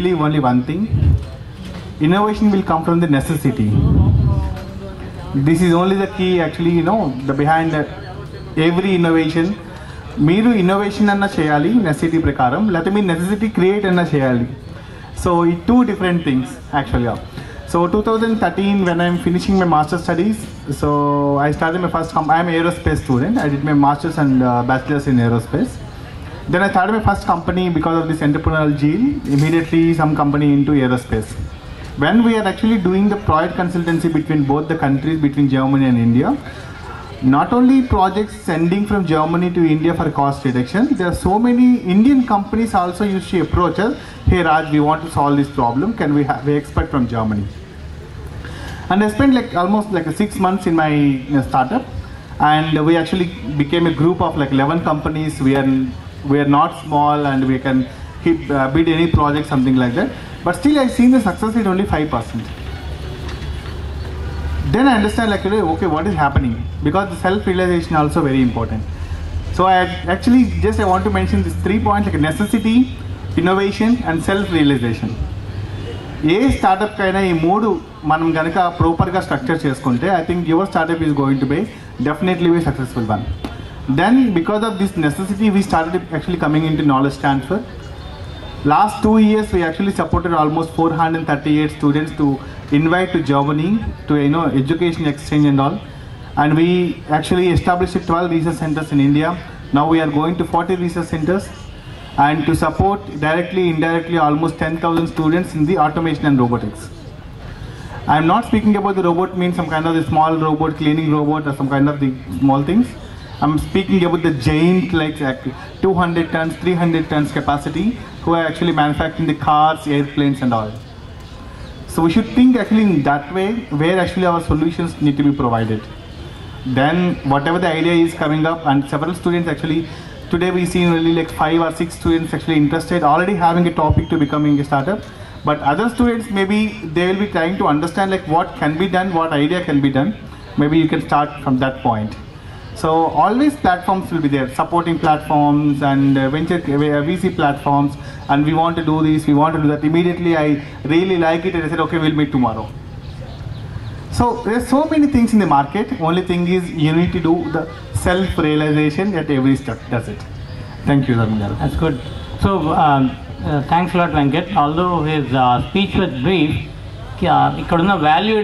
believe only one thing. Innovation will come from the necessity. This is only the key actually, the behind every innovation. మీరు innovation అన్న చేయాలి necessity ప్రకారం, లేకపోతే మీరు necessity create అన్న చేయాలి. సో ఈ టూ డిఫరెంట్ థింగ్స్ యాక్చువల్గా. So 2013 when I'm finishing my master's studies, so I started my first I'm an aerospace student. I did my master's and bachelor's in aerospace. Then I started my first company because of this entrepreneurial gene. Immediately some company into aerospace. When we are actually doing the project consultancy between both the countries, between Germany and India, not only projects sending from Germany to India for cost reduction, there are so many Indian companies also used to approach us, hey Raj, we want to solve this problem, can we have an expert from Germany? And I spent almost 6 months in my startup, and we actually became a group of 11 companies. We are not small and we can bid any project, something like that. But still I seen the success rate only 5%. Then I understand okay, what is happening? Because the self-realization also very important. So I want to mention these 3 points, necessity, innovation and self-realization. ఏ startup కైనా ఈ మూడు మనం కనుక ప్రాపర్గా structure చేసుకుంటే I think your startup is going to be definitely be successful one. Then because of this necessity we started actually coming into knowledge transfer. Last 2 years we actually supported almost 438 students to invite to Germany to education exchange and all, and we actually established 12 research centers in India. Now we are going to 40 research centers and to support directly indirectly almost 10,000 students in the automation and robotics. I am not speaking about the robot means some kind of the small robot, cleaning robot or some kind of the small things. I am speaking about the giant 200 tons, 300 tons capacity who are actually manufacturing the cars, airplanes and all. So we should think actually in that way where actually our solutions need to be provided. Then whatever the idea is coming up, and several students actually today we see only 5 or 6 students actually interested, already having a topic to becoming a startup. But other students maybe they will be trying to understand what can be done, what idea can be done. Maybe you can start from that point. So always platforms will be there, supporting platforms and venture VC platforms, and we want to do this, we want to do that. Immediately I really like it and I said okay, we'll meet tomorrow. So there's so many things in the market. Only thing is you need to do the self-realization at every step. That's it. Thank you, Dharmendra. That's good. So thanks a lot, Venkat. Although his speech was brief, ikkadunna value